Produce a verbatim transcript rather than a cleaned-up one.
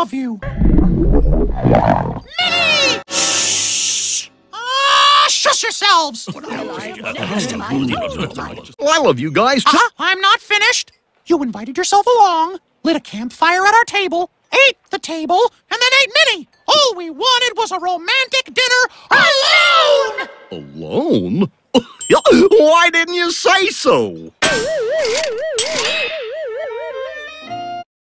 love you. Minnie! Shh! Ah, shush yourselves! Well, I love you guys. Uh-huh, I'm not finished. You invited yourself along, lit a campfire at our table, ate the table, and then ate Minnie. All we wanted was a romantic dinner alone! Alone? Why didn't you say so?